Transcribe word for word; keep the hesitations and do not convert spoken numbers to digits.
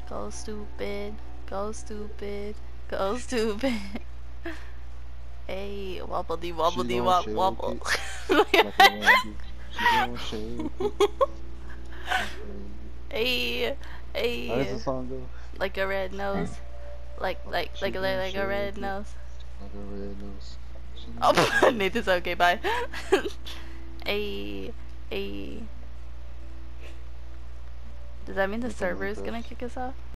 Go stupid. Go stupid. Go stupid. Hey, wobble dee wobble She dee gon' wop shake wobble. it like a rabbit. She gon' shake it. Hey, How does the hey, song go? like a red nose. Like, like, She like, like, gon' like a red shake it nose. like a red nose. She gon' Oh, shake Nathan's it. okay, bye. Hey, hey. Does that mean the Anything server like is that. gonna kick us off?